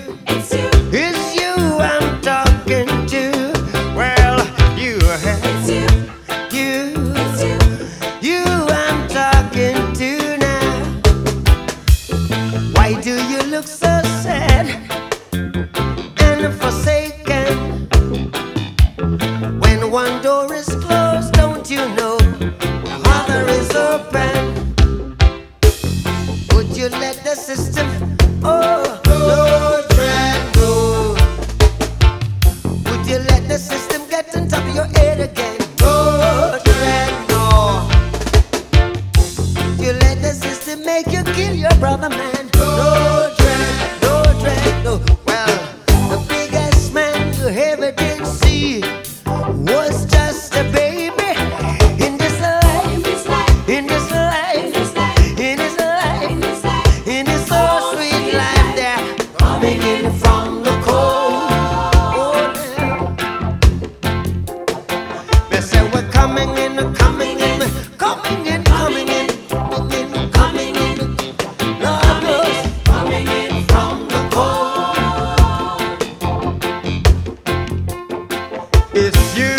It's you I'm talking to. Well, you I'm talking to now. Why do you look so sad and forsaken? When one door is closed, don't you know the other is open? Would you let the system, oh, no dread, no. Would you let the system get on top of your head again? No dread, no. Would you let the system make you kill your brother, man? No dread, no dread, no. Well, the biggest man you ever did see was just a baby in this life, in this life, in this life, in this so sweet life. They're coming in from the cold. Oh, yeah. They say we're coming in, coming in, coming in, coming in, coming in, coming in. Lord knows, coming in from the cold. It's you.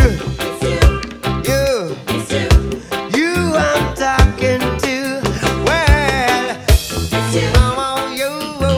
You I'm talking to. Well, I'm on you,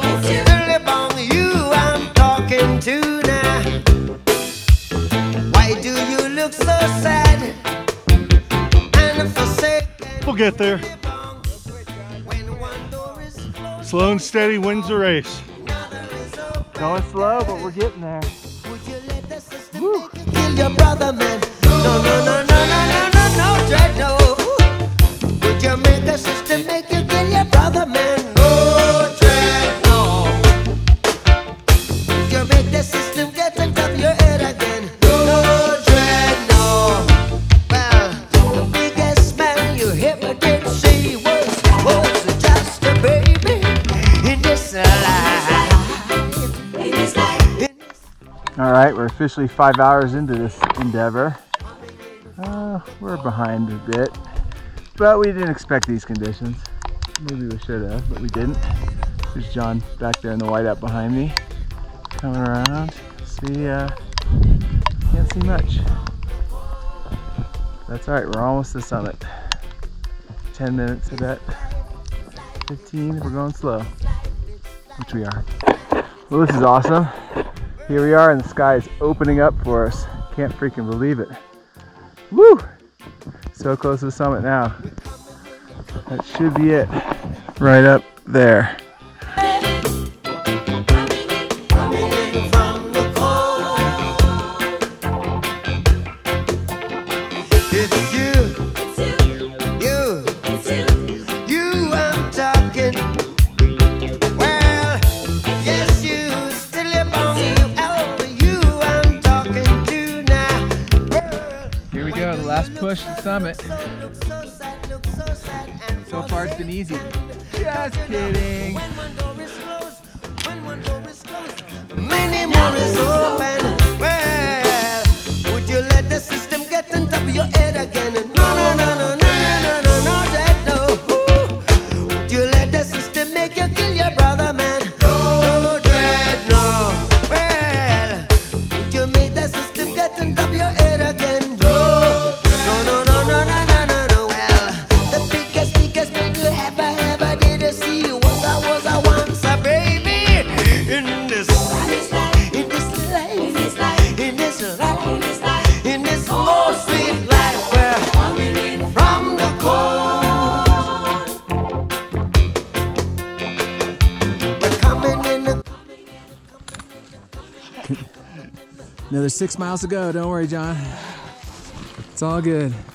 you I'm talking to now. Why do you look so sad and forsaken? We'll get there. When one door is closed, Slow and steady wins the race. another is open. Going slow, but we're getting there. Would you let the system make you kill your brother, man? No, no, no, no, no, no, no, no, dread, no. Would you make the system make you kill your brother, man? No, dread, no. Would you make the system get on top of your head again? No, dread, no. Well, the biggest man you ever did see was just a baby in this life. In this life. All right, we're officially 5 hours into this endeavor. We're behind a bit, but we didn't expect these conditions. Maybe we should have, but we didn't. There's John back there in the whiteout behind me, coming around. See, can't see much. That's all right, we're almost to the summit. 10 minutes of that, 15 if we're going slow, which we are. Well, this is awesome. Here we are, and the sky is opening up for us. Can't freaking believe it. Woo! So close to the summit now. That should be it. Right up there. Last push to the summit. So far it's been easy. Just kidding. Many more is open. Well, would you let the system get on top of your head again? No, no, no, no, no, no, no, no, that no. Would you let the system make you kill your brother, man? No, dread, no. Well, would you make the system get on top of your head again? Another 6 miles to go. Don't worry, John. It's all good.